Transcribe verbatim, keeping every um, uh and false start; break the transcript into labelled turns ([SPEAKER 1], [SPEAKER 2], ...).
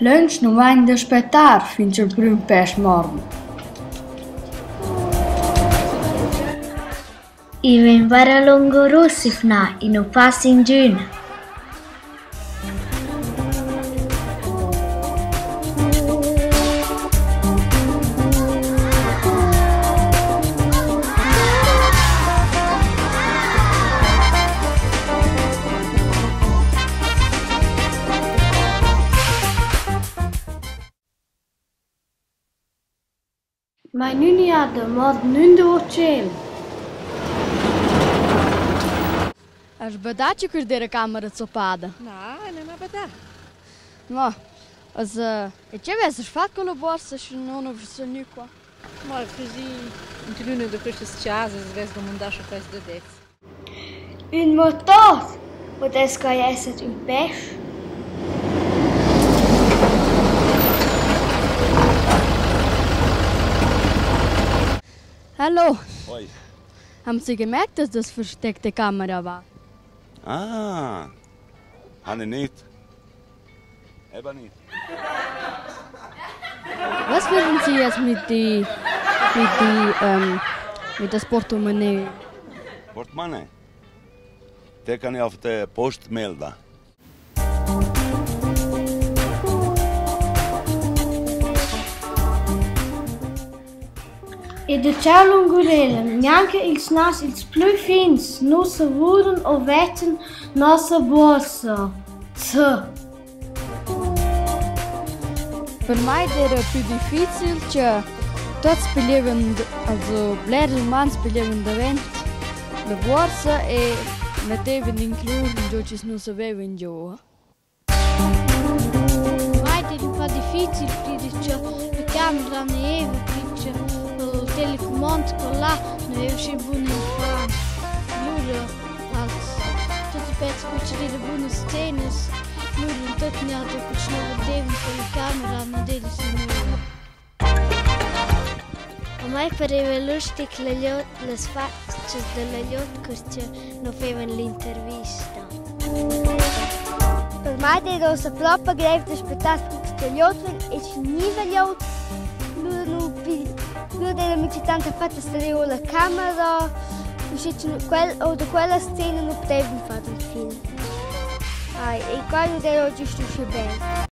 [SPEAKER 1] Lunch non vain da aspettar fin il primo pes morn.
[SPEAKER 2] I ven vara longo rossi fna, i no passi in giuna.
[SPEAKER 1] Ma nu ni ha de mod nun do ciel.
[SPEAKER 3] Has badate per dere camera zopada?
[SPEAKER 4] No, non è badà.
[SPEAKER 3] No, as uh, e c'è ves fatto con la borsa se non ho visto nu qua.
[SPEAKER 4] Ma così in una di queste case svesgo mandato questo da dez.
[SPEAKER 2] Un motor potesco essere un pesce.
[SPEAKER 3] Hallo,
[SPEAKER 5] Hoi.
[SPEAKER 3] haben Sie gemerkt, dass das versteckte Kamera war?
[SPEAKER 5] Ah, habe ich nicht. Eben nicht.
[SPEAKER 3] Was würden Sie jetzt mit die, mit die, ähm, mit das Portemonnaie?
[SPEAKER 5] Portemonnaie. Den kann ich auf der Post melden.
[SPEAKER 1] E de ciao lungurelen, neanche ils nas ils plus fins, nossa vuren o vetten nossa borsa. Z.
[SPEAKER 3] Per me era più difficile, cioè tutti spiegavano, also blero umani spiegavano davanti la borsa e mettevano in club in cui non sapevano giù.
[SPEAKER 6] Mai era un po' difficile perché la camera non era, perché il telecomando con là non era sempre buono in Francia. Allora, tutti i pezzi che c'erano buone scene, allora tutti gli altri che non vedevano con la camera non vedevano nulla.
[SPEAKER 2] A me pareva lustig le facce delle Jotkas che non facevano l'intervista. Per me era rosa proprio greve di aspettare che gli Jotkan e ci niente gli Jotkan. Lui era mi tanta fatta stare la camera, o da quella scena non potevano fare un film. E quello era giusto bene.